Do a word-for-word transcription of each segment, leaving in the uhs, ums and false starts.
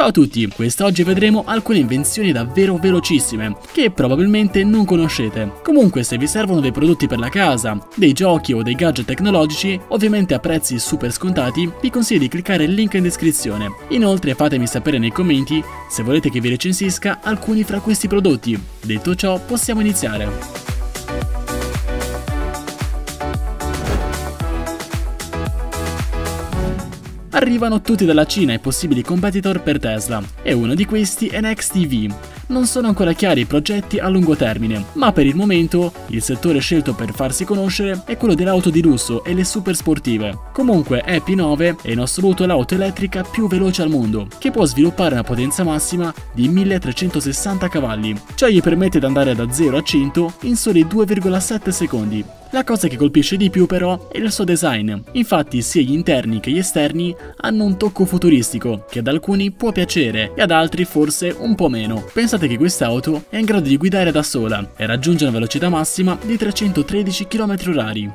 Ciao a tutti, quest'oggi vedremo alcune invenzioni davvero velocissime che probabilmente non conoscete. Comunque, se vi servono dei prodotti per la casa, dei giochi o dei gadget tecnologici, ovviamente a prezzi super scontati, vi consiglio di cliccare il link in descrizione. Inoltre fatemi sapere nei commenti se volete che vi recensisca alcuni fra questi prodotti. Detto ciò, possiamo iniziare. Arrivano tutti dalla Cina i possibili competitor per Tesla, e uno di questi è Next E V. Non sono ancora chiari i progetti a lungo termine, ma per il momento il settore scelto per farsi conoscere è quello delle auto di lusso e le super sportive. Comunque E P nove è in assoluto l'auto elettrica più veloce al mondo, che può sviluppare una potenza massima di milletrecentosessanta cavalli, ciò gli permette di andare da zero a cento in soli due virgola sette secondi. La cosa che colpisce di più però è il suo design, infatti sia gli interni che gli esterni hanno un tocco futuristico che ad alcuni può piacere e ad altri forse un po' meno. Pensate che quest'auto è in grado di guidare da sola e raggiunge una velocità massima di trecentotredici chilometri orari.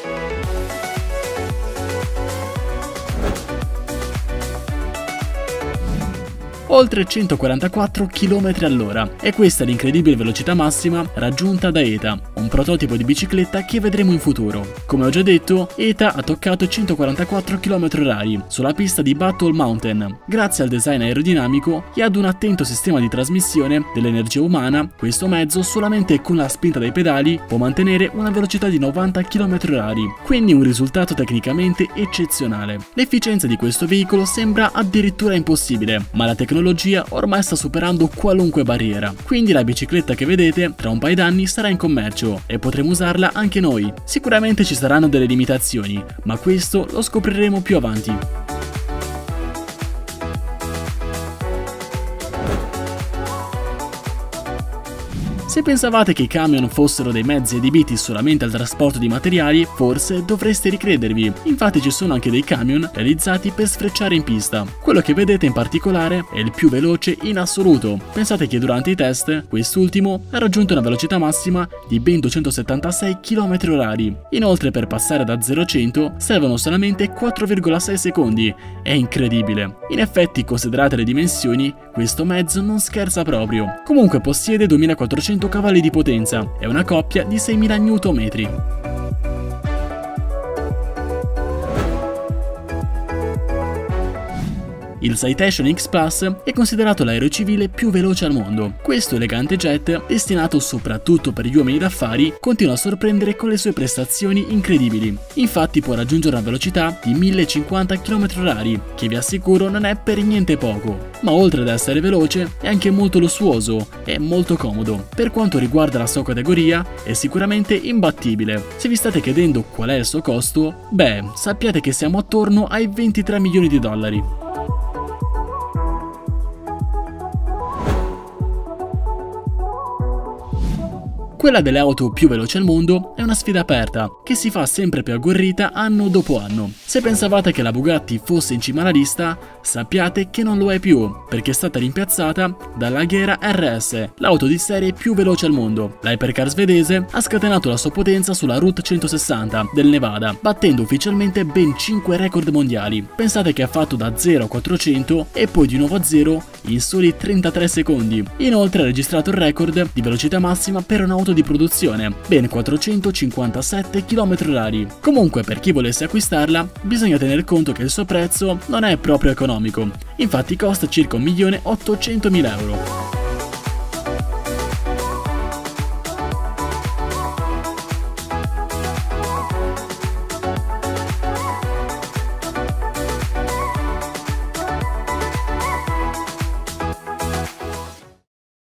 Oltre centoquarantaquattro chilometri all'ora, e questa è l'incredibile velocità massima raggiunta da ETA, un prototipo di bicicletta che vedremo in futuro. Come ho già detto, ETA ha toccato centoquarantaquattro chilometri orari sulla pista di Battle Mountain. Grazie al design aerodinamico e ad un attento sistema di trasmissione dell'energia umana, questo mezzo solamente con la spinta dei pedali può mantenere una velocità di novanta chilometri orari, quindi un risultato tecnicamente eccezionale. L'efficienza di questo veicolo sembra addirittura impossibile, ma la tecnologia La tecnologia ormai sta superando qualunque barriera, quindi la bicicletta che vedete tra un paio d'anni sarà in commercio e potremo usarla anche noi. Sicuramente ci saranno delle limitazioni, ma questo lo scopriremo più avanti. Se pensavate che i camion fossero dei mezzi adibiti solamente al trasporto di materiali, forse dovreste ricredervi. Infatti ci sono anche dei camion realizzati per sfrecciare in pista. Quello che vedete in particolare è il più veloce in assoluto. Pensate che durante i test, quest'ultimo ha raggiunto una velocità massima di ben duecentosettantasei chilometri orari. Inoltre, per passare da zero a cento servono solamente quattro virgola sei secondi. È incredibile. In effetti, considerate le dimensioni, questo mezzo non scherza proprio. Comunque possiede duemilaquattrocento cavalli di potenza e una coppia di seimila newton-metri. Il Citation X Plus è considerato l'aereo civile più veloce al mondo. Questo elegante jet, destinato soprattutto per gli uomini d'affari, continua a sorprendere con le sue prestazioni incredibili. Infatti può raggiungere una velocità di millecinquanta chilometri orari, che vi assicuro non è per niente poco. Ma oltre ad essere veloce, è anche molto lussuoso e molto comodo. Per quanto riguarda la sua categoria, è sicuramente imbattibile. Se vi state chiedendo qual è il suo costo, beh, sappiate che siamo attorno ai ventitré milioni di dollari. Quella delle auto più veloci al mondo è una sfida aperta, che si fa sempre più agguerrita anno dopo anno. Se pensavate che la Bugatti fosse in cima alla lista, sappiate che non lo è più, perché è stata rimpiazzata dalla Agera R S, l'auto di serie più veloce al mondo. L'hypercar svedese ha scatenato la sua potenza sulla Route centosessanta del Nevada, battendo ufficialmente ben cinque record mondiali. Pensate che ha fatto da zero a quattrocento e poi di nuovo a zero in soli trentatré secondi. Inoltre ha registrato il record di velocità massima per un'auto di produzione, ben quattrocentocinquantasette chilometri orari. Comunque, per chi volesse acquistarla, bisogna tener conto che il suo prezzo non è proprio economico, infatti costa circa un milione ottocentomila euro.